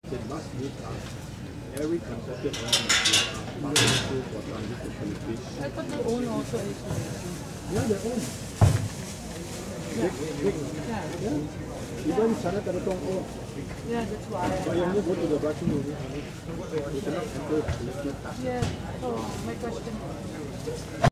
They must meet us every consecutive round for transit fish. I thought they own also is. Yeah, they own. Yeah. Yeah. Even China Telecom own. Yeah, that's why. But you only go to the Russian movie. You cannot enter. Yeah. So my question.